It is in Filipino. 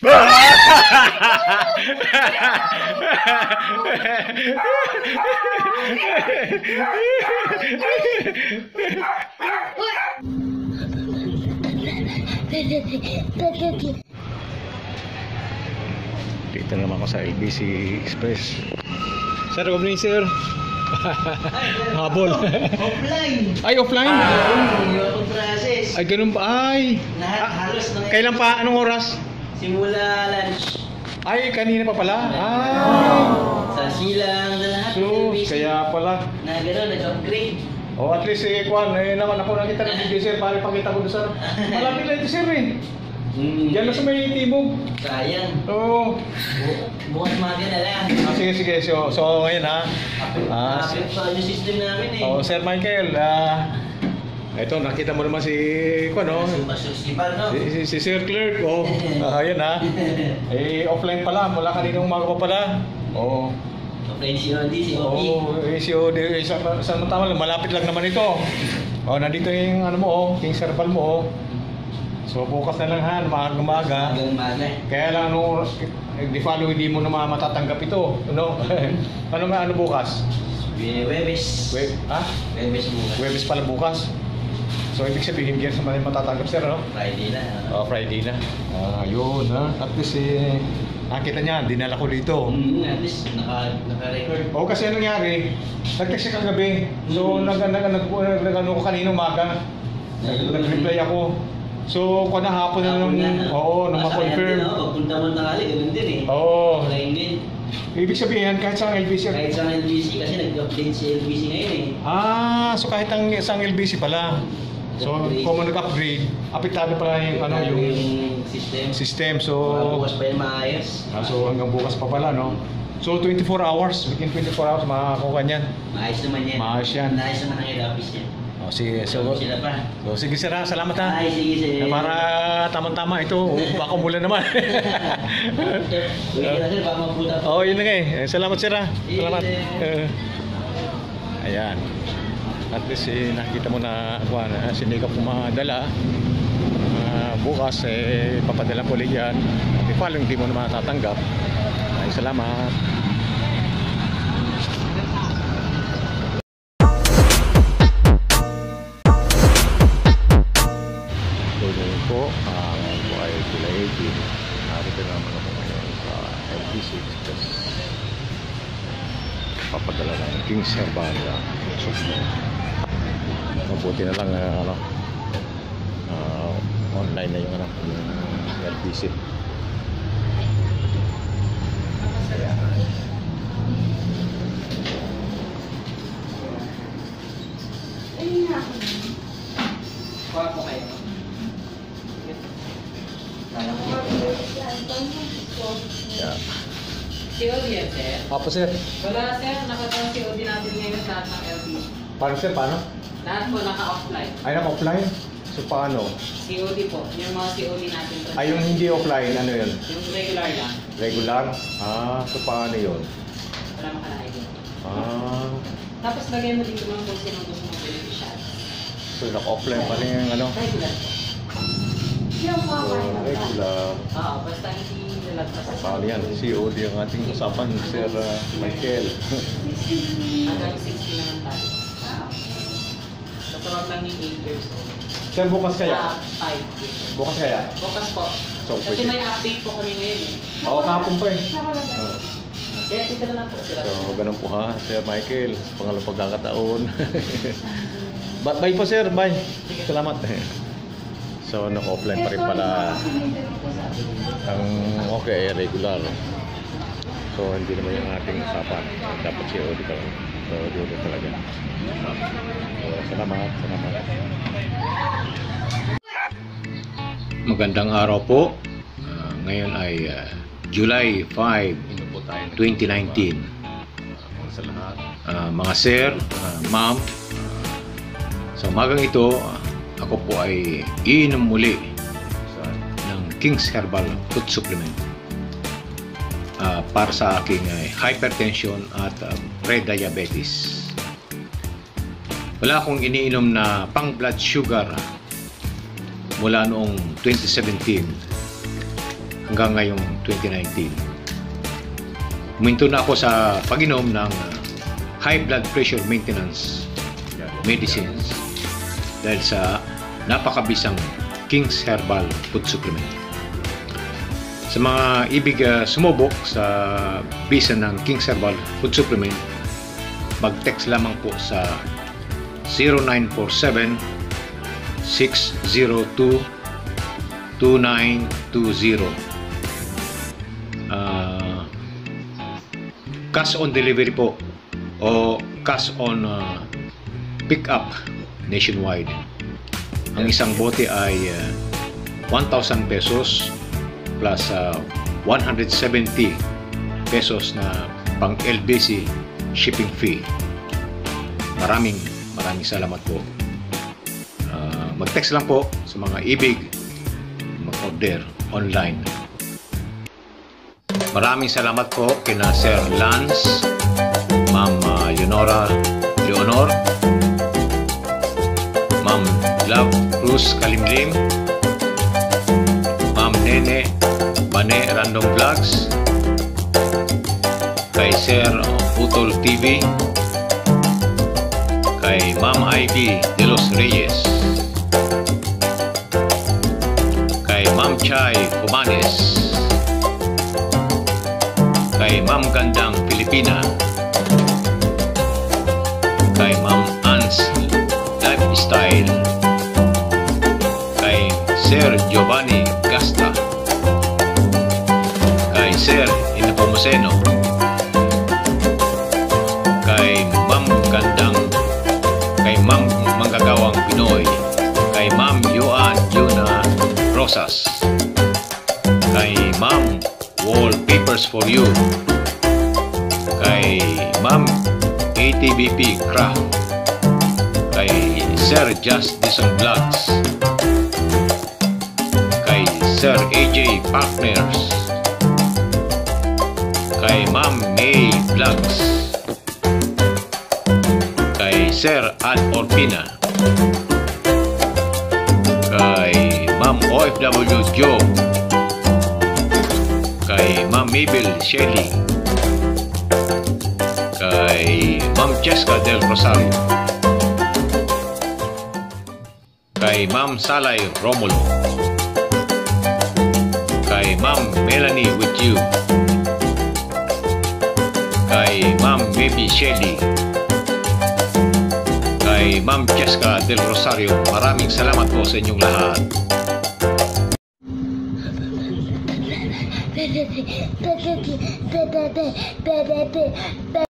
Dito naman ako sa LBC Express. Sir, good morning, sir. Habol. Offline. Ay, offline? Yung process. Ay, ganun ba? Ay. Halos na. Kailan pa? Anong oras? Simula lunch. Ay, kanina pa pala. Ay. Sa silang na lahat. So, kaya pala. Na gano'n, nag-upgrade. Oh, at least Kwan, naman ako nakita ng video, sir. Para pakita ko doon, sir. Malapit lang ito, sir, eh. Diyan na sa may timog. Sayang. Oo. Bukas maga na lang. Sige. So ngayon ha. Kapit pa yung system namin eh. Oh, Sir Michael, ito nakita mo naman si no? Super no? Si Sir Clerk. Oh, ayan ha. Offline pala, mula kaninang umaga pa pala. Oh. Offline COD, COD. Oh, COD, samantala malapit lang naman ito. Oh, nandito yung ano mo, King Herbal mo, oh. So bukas na lang ha, umaga. Kaya lang di follow, hindi mo na matatanggap ito, no? ano bukas? Webes. Webes bukas. Webes pala bukas. So ibig sabihin hindi sa matatanggap, sir, no? Friday na. Oh, Friday na. Yun ha. At least nakita niya, dinala ko dito. At least naka-record. Oh, kasi anong nangyari? Nag-text siya kagabi. So nag-ano ko kanina umaga. Nag-reply ako. So, kung hapon na nung, nung ma-confirm. Pagpunta mo nakali, ganun din eh. Oo. Online din. Ibig sabihin, kahit sa LBC. Kahit sa LBC, kasi nag-update si LBC ngayon eh. So kahit ang isang LBC pala. So, kung nag-upgrade, apektado pala yung system. So, bukas pa yung maayos. So, hanggang bukas pa pala, no? So, 24 hours. Within 24 hours, makakakuha niyan. Maayos naman yan. Maayos yan. Maayos naman ang head-office niya. Sige. So, sige, sir, salamat ha. Ay, sige. Para tamang-tama ito, baka umulan naman. Sige na sir, baka mabuta pa. Yun na nga eh. Salamat, sir ha. Salamat. Ayan. At least nakita mo na sinikap mo madala. Bukas papadala ko ulit yan. At paling hindi mo naman tatanggap. Ay, salamat. Narito naman ako ngayon sa LBC Express. Papadala ng King Herbal. Mabuti na lang online na yung LBC. Kuha po kayo. Yeah. COD yan, sir? Apo, sir. Wala, sir. Nakatang COD natin ngayon lahat ng LBC. Paano, sir? Paano? Lahat po naka-offline. Ay, naka-offline? So, paano? COD po. Yung mga COD natin. Ay, yung hindi offline, ano yun? Yung regular lang. Regular? So paano yun? Wala makalagay din. Tapos lagay mo dito mga kung sino gusto mong beneficial. So, naka-offline pa rin yung ano? Regular po. Regular. Basta hindi nalagpas. Paano yan? COD ang ating usapan, Sir Michael. Hanggang 60 naman tayo. Basta wag lang yung 8 years old. Sir, bukas kaya? 5 years old. Bukas kaya? Bukas po. So, Kasi may update po kami ngayon eh. Kahapon pa eh. Kaya dito na lang po sila. So, ganun po ha, Sir Michael. Pangalawang pagkakataon. Bye po, sir. Bye. Salamat. So, naka-offline pa rin pala ang regular. So, hindi naman yung ating usapan. Dapat COD ka lang. So, COD talaga. So, salamat. Magandang araw po. Ngayon ay July 5, 2019. Sa lahat. Mga sir, ma'am, sa umagang ito, ako po ay iinom muli ng King's Herbal Food Supplement para sa aking hypertension at pre-diabetes. Wala akong iniinom na pang blood sugar mula noong 2017 hanggang ngayong 2019. Huminto na ako sa pag-inom ng high blood pressure maintenance medicines dahil sa napakabisang King's Herbal Food Supplement. Sa mga ibig sumubok sa bisa ng King's Herbal Food Supplement, mag-text lamang po sa 0947 602 2920. Cash on delivery po o cash on pick up nationwide. Ang isang bote ay 1,000 pesos plus 170 pesos na pang LBC shipping fee. Maraming salamat po. Mag-text lang po sa mga ibig mag-order online. Maraming salamat po kina Sir Lance, Ma'am Leonor, Ma'am Love Cruz Kalimlim, Ma'am Nene Bane Random Vlogs, kay Sir Utol TV, kay Ma'am Ivy De Los Reyes, kay Ma'am Chay Cumanes, kay Ma'am Gandang Pilipina, kay Ma'am Ans Lifestyle, kay Sir Giovanni Gasta, kay Sir Inapomuseno, kay Ma'am Gandang, kay Ma'am Manggagawang Pinoy, kay Ma'am Yuna Rosas, kay Ma'am Wallpapers for You, kay Ma'am ATBP Craft, kay Sir Just Dison Vlogs, kay Sir AJ Partners, kay Ma'am May Vlogs, kay Sir Ad Orpina, kay Ma'am OFW Joe, kay Ma'am Mabel Shelley, kay Ma'am Cheska Del Rosario, kay Ma'am Salay Romulo, kay Ma'am Melanie With You, kay Ma'am Baby Shelley, kay Ma'am Cheska Del Rosario. Maraming salamat po sa inyong lahat.